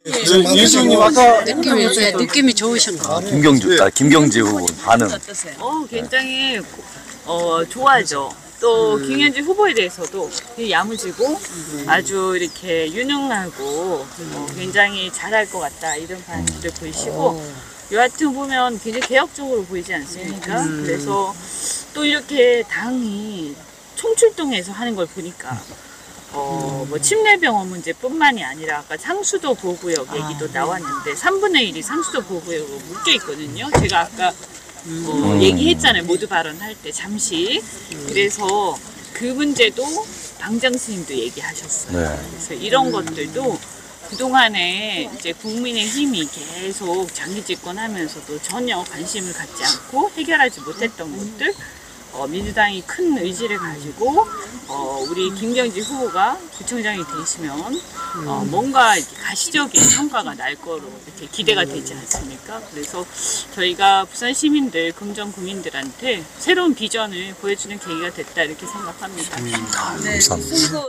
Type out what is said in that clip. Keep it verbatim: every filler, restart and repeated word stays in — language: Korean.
이수님 아까 느낌이, 네, 느낌이 좋으신 거. 아, 김경주, 아, 김경재 후보 반응. 어, 굉장히 어, 좋아하죠. 또 김현지 후보에 대해서도 야무지고 아주 이렇게 유능하고 어, 굉장히 잘할 것 같다 이런 반응들을 보이시고 여하튼 보면 굉장히 개혁적으로 보이지 않습니까? 그래서 또 이렇게 당이 총출동해서 하는 걸 보니까 어, 뭐 침례병원 문제뿐만이 아니라 아까 상수도 보호구역 얘기도 나왔는데 삼분의 일이 상수도 보호구역으로 묶여 있거든요. 제가 아까 어, 음. 얘기했잖아요. 모두 발언할 때 잠시. 그래서 그 문제도 당장 스님도 얘기하셨어요. 네. 그래서 이런 것들도 그동안에 이제 국민의힘이 계속 장기 집권하면서도 전혀 관심을 갖지 않고 해결하지 못했던 것들 어, 민주당이 큰 의지를 가지고 어, 우리 김경지 후보가 구청장이 되시면 어, 뭔가 이렇게 가시적인 성과가 날 거로 이렇게 기대가 되지 않습니까? 그래서 저희가 부산 시민들, 금정 국민들한테 새로운 비전을 보여주는 계기가 됐다 이렇게 생각합니다. 감사합니다.